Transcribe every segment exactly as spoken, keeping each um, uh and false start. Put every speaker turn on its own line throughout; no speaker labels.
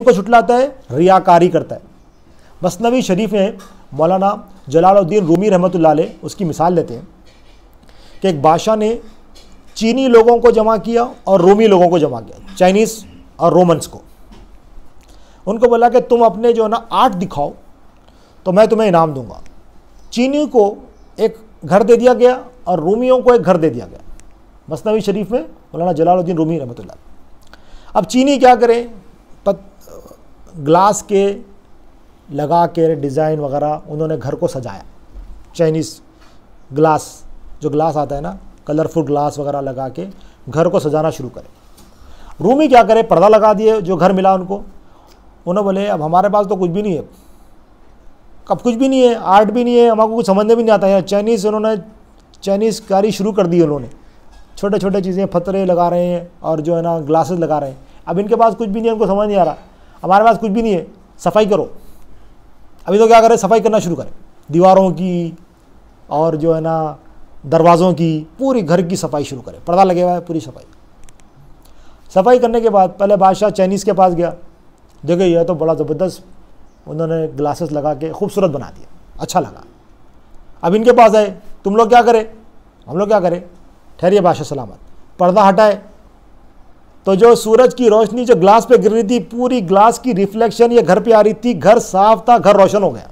को छुटलाता है, रियाकारी करता है। मसनवी शरीफ में मौलाना जलालुद्दीन रूमी रहमतुल्लाह अलैह उसकी मिसाल लेते हैं कि एक बादशाह ने चीनी लोगों को जमा किया और रोमी लोगों को जमा किया, चाइनीज़ और रोमन्स को। उनको बोला कि तुम अपने जो है ना आर्ट दिखाओ तो मैं तुम्हें इनाम दूंगा। चीनी को एक घर दे दिया गया और रोमियों को एक घर दे दिया गया। मसनवी शरीफ में मौलाना जलालुद्दीन रूमी रहमतुल्लाह। अब चीनी क्या करें, पत ग्लास के लगा के डिज़ाइन वगैरह उन्होंने घर को सजाया। चाइनीज़ ग्लास, जो ग्लास आता है ना, कलरफुल ग्लास वगैरह लगा के घर को सजाना शुरू करें। रूमी क्या करे, पर्दा लगा दिए जो घर मिला उनको। उन्होंने बोले अब हमारे पास तो कुछ भी नहीं है, अब कुछ भी नहीं है, आर्ट भी नहीं है, हमको कुछ समझने भी नहीं आता है। चाइनीज़ उन्होंने चाइनीज़ कारी शुरू कर दी उन्होंने, छोटे छोटे चीज़ें फतरे लगा रहे हैं और जो है ना ग्लासेस लगा रहे हैं। अब इनके पास कुछ भी नहीं है, उनको समझ नहीं आ रहा, हमारे पास कुछ भी नहीं है, सफाई करो। अभी तो क्या करें, सफाई करना शुरू करें, दीवारों की और जो है ना दरवाज़ों की, पूरी घर की सफाई शुरू करें। पर्दा लगे हुआ है, पूरी सफाई सफाई करने के बाद पहले बादशाह चाइनीज़ के पास गया, देखे यह तो बड़ा ज़बरदस्त उन्होंने ग्लासेस लगा के खूबसूरत बना दिया, अच्छा लगा। अब इनके पास आए, तुम लोग क्या करें, हम लोग क्या करें, ठहरिए बादशाह सलामत। पर्दा हटाए तो जो सूरज की रोशनी जो ग्लास पे गिर रही थी, पूरी ग्लास की रिफ्लेक्शन ये घर पे आ रही थी, घर साफ था, घर रोशन हो गया।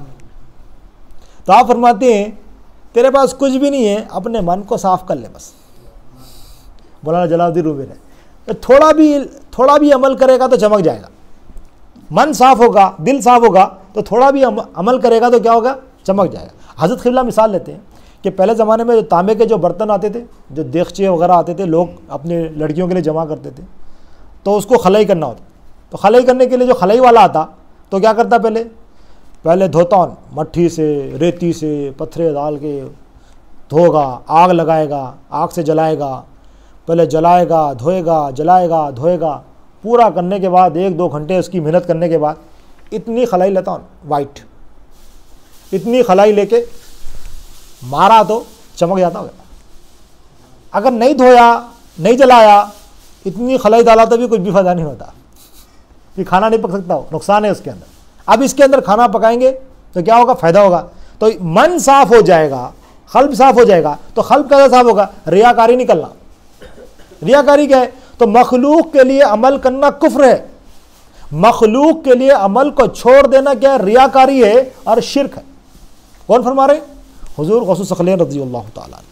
तो आप फरमाते हैं तेरे पास कुछ भी नहीं है, अपने मन को साफ कर ले बस। मौलाना जलालुद्दीन रूमी ने थोड़ा भी थोड़ा भी अमल करेगा तो चमक जाएगा। मन साफ होगा, दिल साफ होगा तो थोड़ा भी अमल करेगा तो क्या होगा, चमक जाएगा। हज़रत क़िबला मिसाल लेते हैं कि पहले ज़माने में जो तांबे के जो बर्तन आते थे, जो देगचे वगैरह आते थे, लोग अपने लड़कियों के लिए जमा करते थे, तो उसको खलाई करना होता। तो खलाई करने के लिए जो खलाई वाला आता तो क्या करता, पहले पहले धोता, मट्ठी से, रेती से, पत्थरे डाल के धोगा, आग लगाएगा, आग से जलाएगा, पहले जलाएगा, धोएगा, जलाएगा, धोएगा। पूरा करने के बाद एक दो घंटे उसकी मेहनत करने के बाद इतनी खलाई लेता हूँ, वाइट, इतनी खलाई लेके मारा तो चमक जाता होगा। अगर नहीं धोया, नहीं जलाया, इतनी खलाई डाला तो भी कुछ भी फायदा नहीं होता, ये खाना नहीं पक सकता हो, नुकसान है उसके अंदर। अब इसके अंदर खाना पकाएंगे तो क्या होगा, फ़ायदा होगा। तो मन साफ हो जाएगा, क़ल्ब साफ हो जाएगा। तो क़ल्ब कैसा साफ होगा, रियाकारी निकलना। रियाकारी क्या है, तो मखलूक के लिए अमल करना कुफ्र है, मखलूक के लिए अमल को छोड़ देना क्या है, रियाकारी है और शिर्क है। कौन फरमा रहे, हुजूर गौस सखलैन रज़ियल्लाहु ताला।